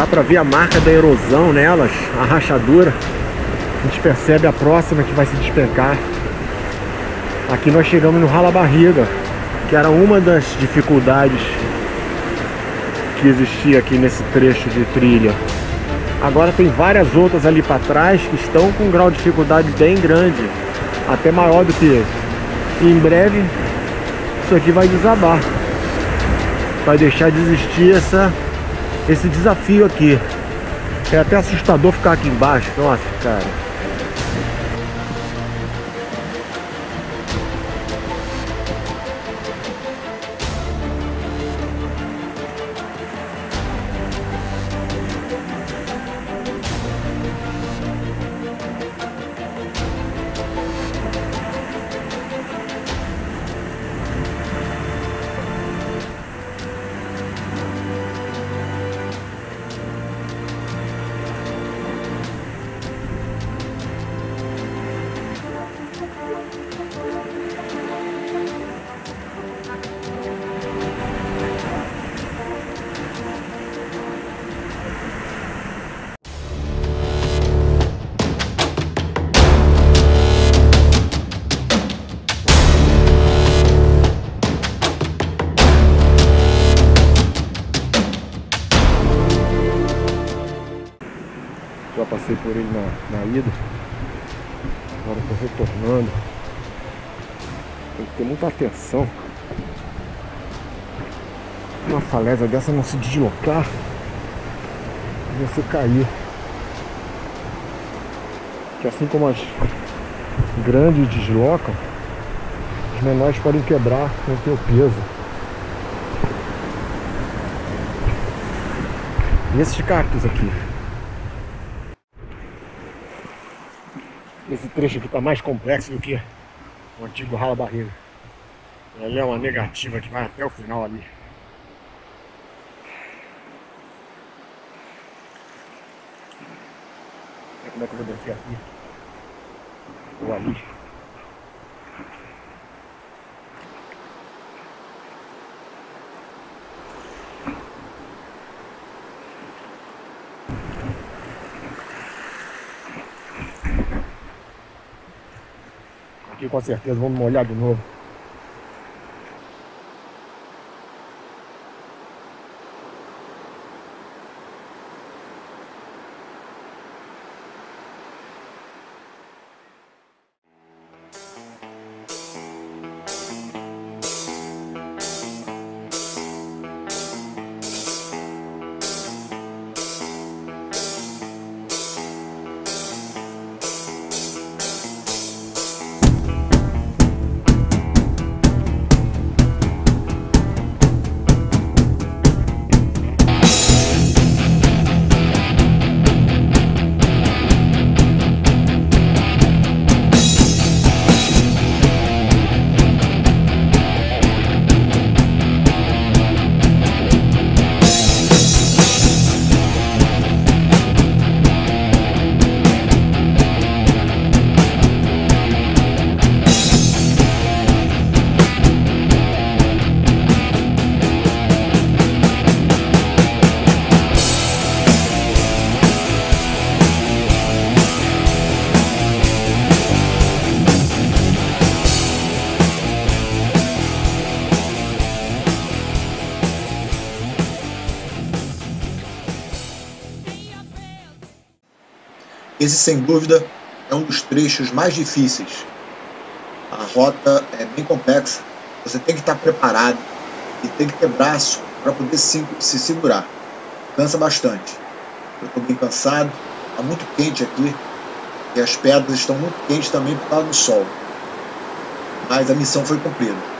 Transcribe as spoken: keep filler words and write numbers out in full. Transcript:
Dá pra ver a marca da erosão nelas, a rachadura. A gente percebe a próxima que vai se despencar. Aqui nós chegamos no rala-barriga, que era uma das dificuldades que existia aqui nesse trecho de trilha. Agora tem várias outras ali para trás que estão com um grau de dificuldade bem grande, até maior do que esse. E em breve isso aqui vai desabar, vai deixar de existir essa, esse desafio aqui. É até assustador ficar aqui embaixo. Nossa, cara. Já passei por ele na, na ida. Agora estou retornando. Tem que ter muita atenção. Uma falésia dessa não se deslocar e você cair. Que assim como as grandes deslocam, os menores podem quebrar com o teu peso. E esses cactos aqui? Esse trecho aqui está mais complexo do que o antigo rala-barriga. Ali é uma negativa que vai até o final ali. Como é que eu vou descer aqui? Ou ali? Aqui com certeza vamos molhar de novo. Esse, sem dúvida, é um dos trechos mais difíceis. A rota é bem complexa, você tem que estar preparado e tem que ter braço para poder se, se segurar. Cansa bastante. Eu estou bem cansado, está muito quente aqui e as pedras estão muito quentes também por causa do sol. Mas a missão foi cumprida.